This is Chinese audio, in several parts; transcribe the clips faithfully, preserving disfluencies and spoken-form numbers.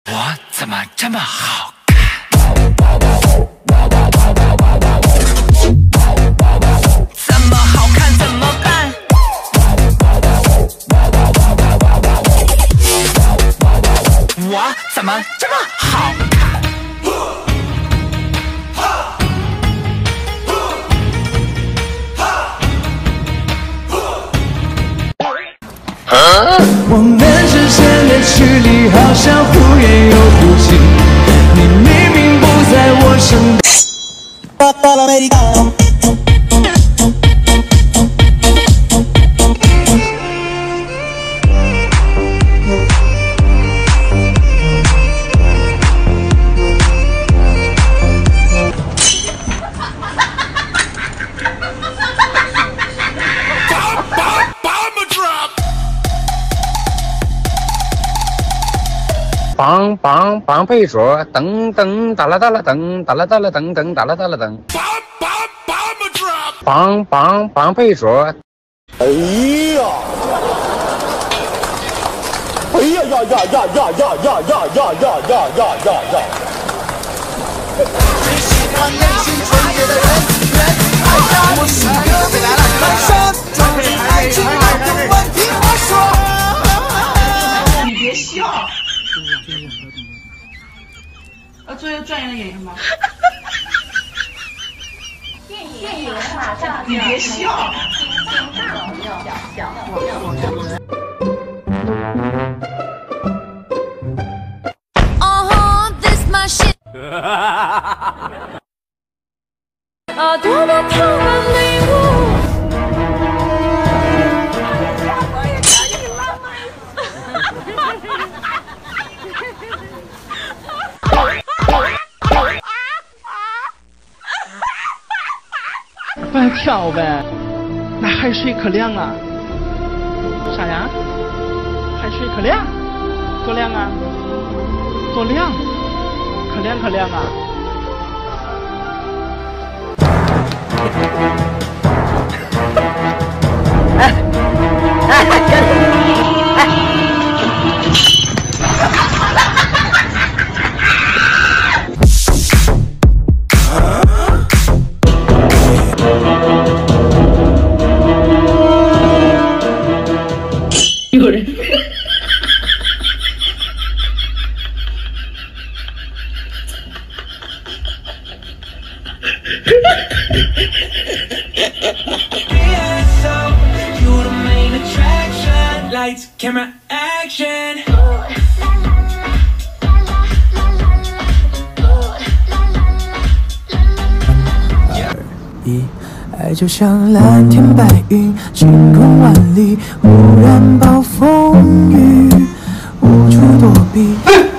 我怎么这么好看？这么好看怎么办？我怎么这么好看？ 我们之间的距离好像忽远又忽近，你明明不在我身边。 梆梆梆配说，噔噔哒啦哒啦噔哒啦哒啦噔噔哒啦哒啦噔。梆梆梆配说， 哎呀！哎呀呀呀呀呀呀呀呀呀呀呀呀呀呀！ 只喜欢内心纯洁的人，人爱上我是个未来了，人生注定爱情矛盾问题，我说。你别笑。要做一个专业的演员吗？ 电影马上你别笑。 哦 this my shit。啊，多么浪漫礼物！我也可以浪漫。 不然跳呗，那海水可凉啊！啥呀？海水可凉，多凉啊！多凉，可凉可凉啊！哎哎哎！有人。 Lights, camera, action. 爱就像蓝天白云，晴空万里，忽然暴风雨，无处躲避。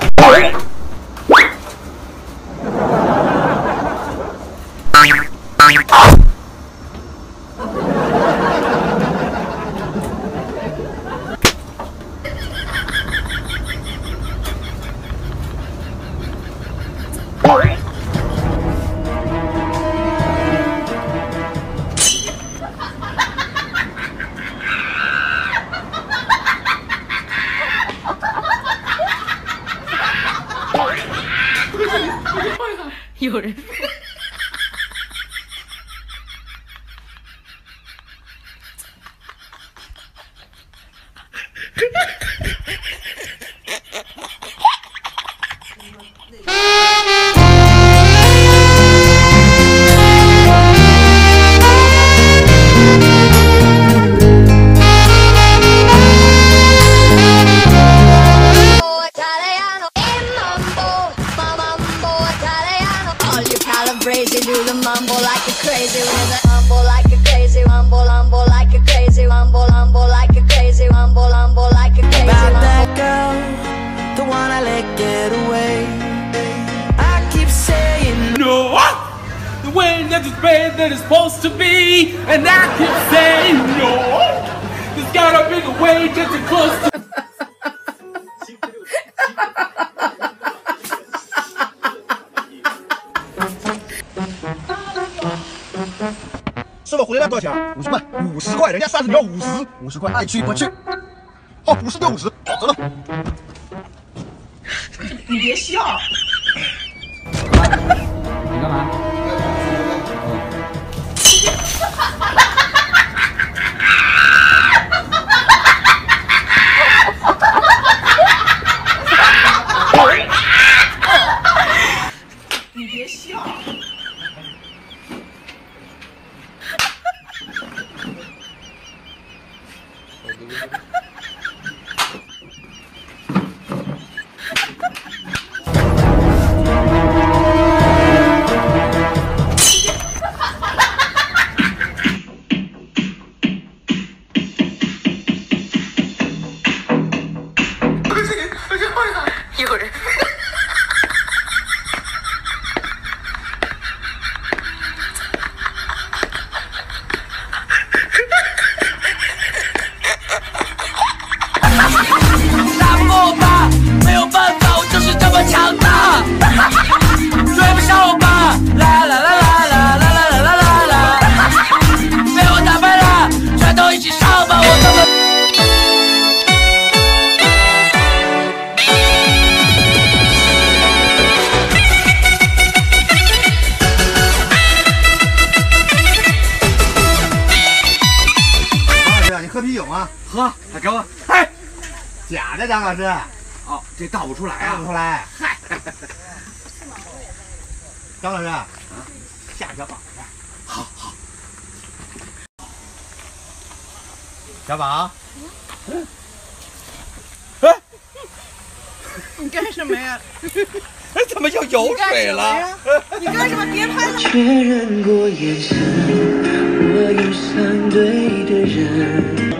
有人。Crazy, do the mumble like a crazy, mumble like a crazy, mumble, mumble like a crazy, mumble, mumble like a crazy, mumble, mumble like a crazy. About that girl, the one I let get away. I keep saying no, the way that it's bad that it's supposed to be, and I keep saying no. There's gotta be a way just to close to. 收个回来多少钱？五十块，五十块，人家三十你要五十，五十块，爱去不去？哦，五十就五十，走了。 别笑。 你干嘛？ 你别笑。有人。打不过我吧，没有办法，我就是这么强大。追不上我吧，啦啦啦啦啦啦啦啦啦啦，被我打败了，全都一起上吧，我根本。 你喝啤酒吗？ 喝，还给我，嗨， 假的，张老师。 哦，这倒不出来啊， 倒不出来。 嗨， 张老师，啊，下小宝。 好好。 小宝。 嗯。哎，你干什么呀？ 哎，怎么又有水了？ 你干什么？别拍了！ 确认过眼神，我有相对的人。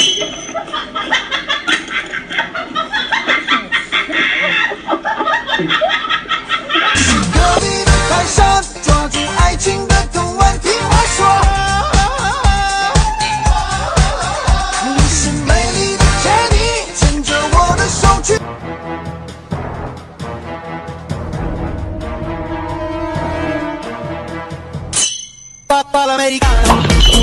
隔壁的台上，抓住爱情的藤蔓，听我说，你是美丽的天地，牵着我的手去。Papa l'americana.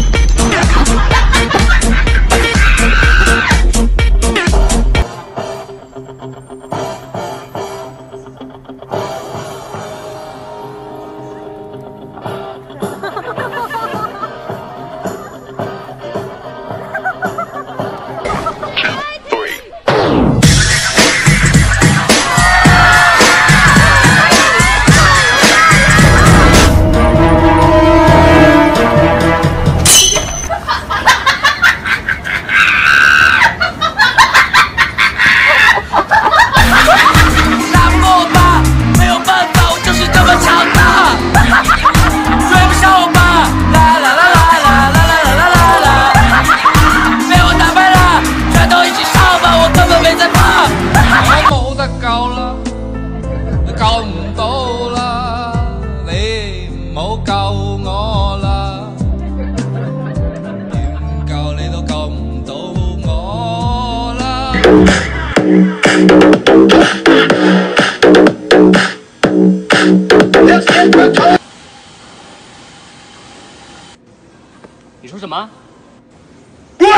你说什么？嗯，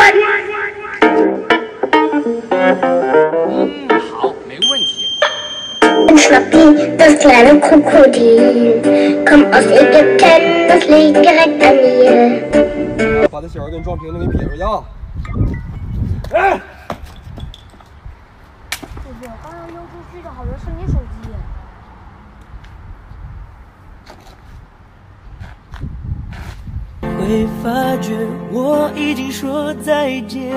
好，没问题。 Schnappi, das kleine Krokodil, komm aus Ägypten, das liegt direkt an Nil. 把他小儿给撞平了，给撇出去啊！哎， 姐姐，刚刚扔出去的好像是你手机。 会发觉我已经说再见。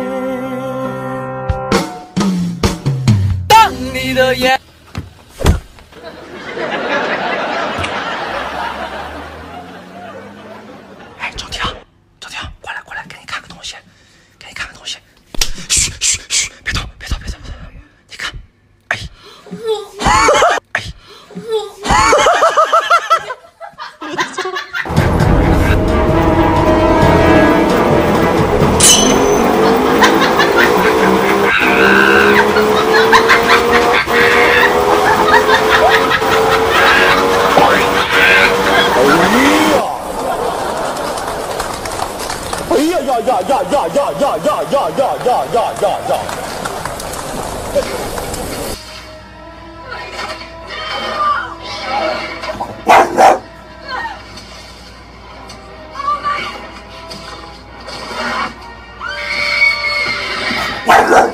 当你的眼。哎，周婷，周婷，过来过来，给你看个东西，给你看个东西。嘘嘘嘘，别动别动别动，你看，哎，哎， 呀呀呀呀呀呀呀呀呀呀呀呀！ 两个。